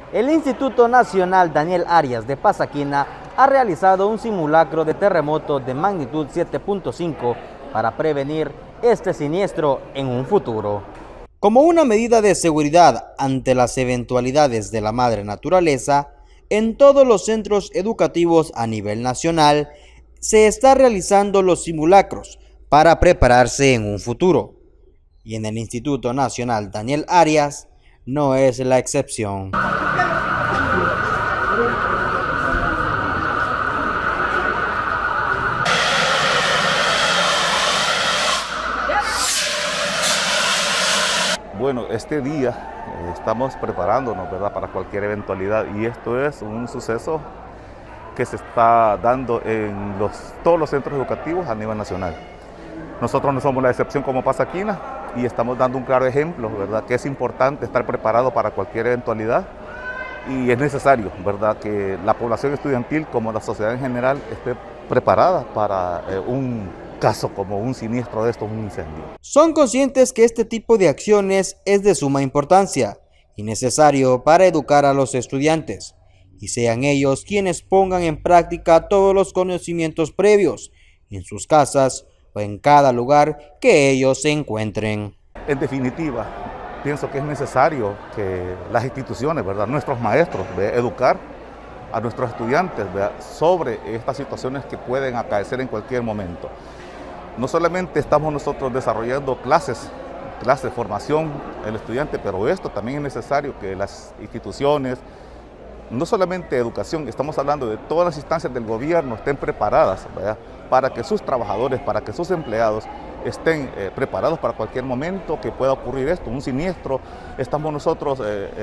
El Instituto Nacional Daniel Arias de Pasaquina ha realizado un simulacro de terremoto de magnitud 7.5 para prevenir este siniestro en un futuro. Como una medida de seguridad ante las eventualidades de la madre naturaleza, en todos los centros educativos a nivel nacional se está realizando los simulacros para prepararse en un futuro. Y en el Instituto Nacional Daniel Arias no es la excepción. Bueno, este día estamos preparándonos, ¿verdad?, para cualquier eventualidad, y esto es un suceso que se está dando en todos los centros educativos a nivel nacional. Nosotros no somos la excepción como Pasaquina y estamos dando un claro ejemplo, ¿verdad?, que es importante estar preparado para cualquier eventualidad y es necesario, ¿verdad?, que la población estudiantil como la sociedad en general esté preparada para un caso como un siniestro de estos, un incendio. Son conscientes que este tipo de acciones es de suma importancia y necesario para educar a los estudiantes, y sean ellos quienes pongan en práctica todos los conocimientos previos en sus casas o en cada lugar que ellos se encuentren. En definitiva, pienso que es necesario que las instituciones, ¿verdad?, nuestros maestros, educar a nuestros estudiantes, ¿verdad?, sobre estas situaciones que pueden acaecer en cualquier momento. No solamente estamos nosotros desarrollando clases, formación del estudiante, pero esto también es necesario que las instituciones, no solamente educación, estamos hablando de todas las instancias del gobierno, estén preparadas, ¿verdad?, para que sus trabajadores, para que sus empleados estén preparados para cualquier momento que pueda ocurrir esto, un siniestro. Estamos nosotros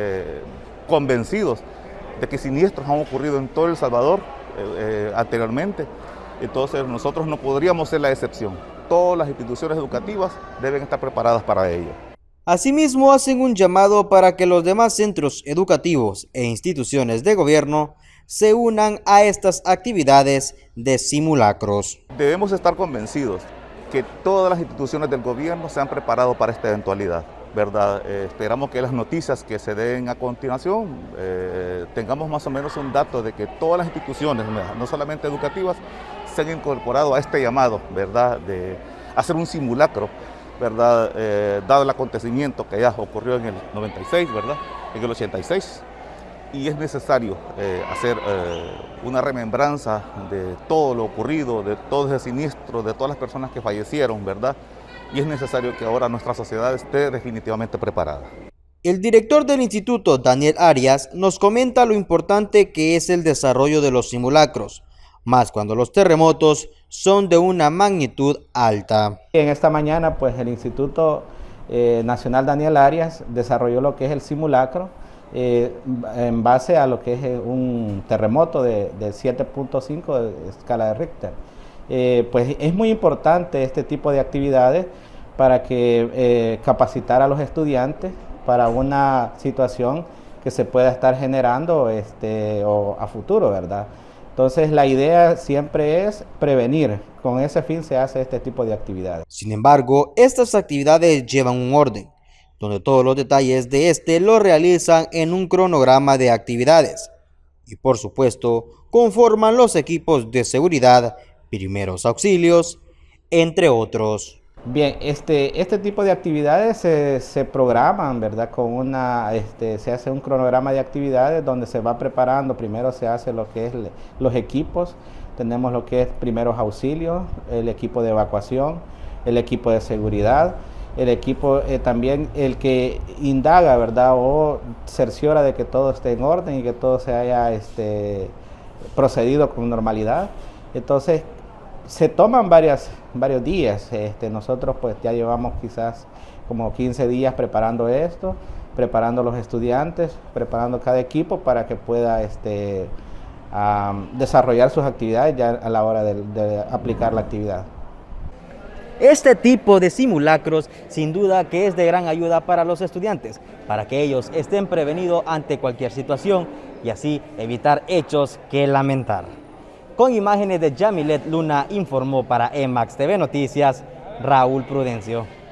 convencidos de que siniestros han ocurrido en todo El Salvador anteriormente. Entonces nosotros no podríamos ser la excepción. Todas las instituciones educativas deben estar preparadas para ello. Asimismo, hacen un llamado para que los demás centros educativos e instituciones de gobierno se unan a estas actividades de simulacros. Debemos estar convencidos que todas las instituciones del gobierno se han preparado para esta eventualidad, ¿verdad? Esperamos que las noticias que se den a continuación tengamos más o menos un dato de que todas las instituciones, no solamente educativas, se han incorporado a este llamado, ¿verdad?, de hacer un simulacro, ¿verdad?, dado el acontecimiento que ya ocurrió en el 96, ¿verdad?, en el 86, y es necesario hacer una remembranza de todo lo ocurrido, de todo ese siniestro, de todas las personas que fallecieron, ¿verdad?, y es necesario que ahora nuestra sociedad esté definitivamente preparada. El director del Instituto, Daniel Arias, nos comenta lo importante que es el desarrollo de los simulacros, más cuando los terremotos son de una magnitud alta. En esta mañana, pues el Instituto Nacional Daniel Arias desarrolló lo que es el simulacro en base a lo que es un terremoto de 7.5 de escala de Richter. Pues es muy importante este tipo de actividades para que capacitar a los estudiantes para una situación que se pueda estar generando o a futuro, ¿verdad? Entonces la idea siempre es prevenir, con ese fin se hace este tipo de actividades. Sin embargo, estas actividades llevan un orden, donde todos los detalles de lo realizan en un cronograma de actividades y por supuesto conforman los equipos de seguridad, primeros auxilios, entre otros. Bien, este tipo de actividades se programan, ¿verdad? Se hace un cronograma de actividades donde se va preparando. Primero se hace lo que es los equipos. Tenemos lo que es primeros auxilios, el equipo de evacuación, el equipo de seguridad, el equipo también el que indaga, ¿verdad?, o cerciora de que todo esté en orden y que todo se haya procedido con normalidad. Entonces se toman varios días. Nosotros pues ya llevamos quizás como 15 días preparando esto, preparando los estudiantes, preparando cada equipo para que pueda desarrollar sus actividades ya a la hora de aplicar la actividad. Este tipo de simulacros sin duda que es de gran ayuda para los estudiantes, para que ellos estén prevenidos ante cualquier situación y así evitar hechos que lamentar. Con imágenes de Yamilet Luna, informó para EMAX TV Noticias, Raúl Prudencio.